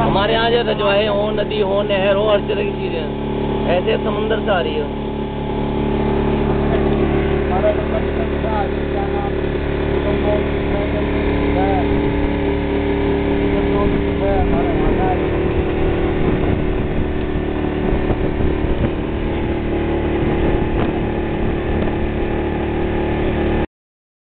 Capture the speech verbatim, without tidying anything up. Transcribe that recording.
हमारे यहाँ जो रजवाए हो, नदी हो, नहर हो, हर तरह की चीजें ऐसे समुंदर से आ रही है।